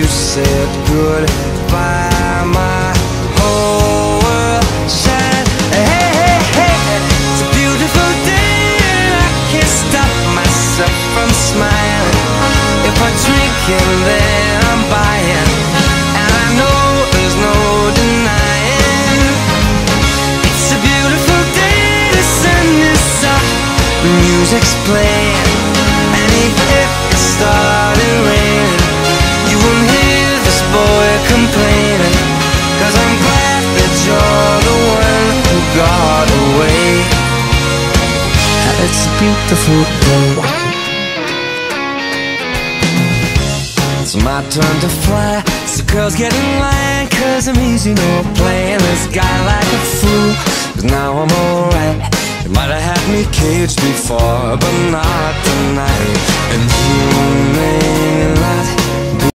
said goodbye, my whole world shined. Hey, hey, hey, it's a beautiful day and I can't stop myself from smiling. If I drink and then I'm buying, and I know there's no denying. It's a beautiful day, the sun is up, the music's playing, and even if it started raining, you won't hear this boy complaining, 'cause I'm glad that you're the one who got away. It's a beautiful day. It's my turn to fly, so girls get in line, 'cause I'm easy, no playing this guy like a fool. 'Cause now I'm alright. You might have had me caged before, but not tonight. And you may not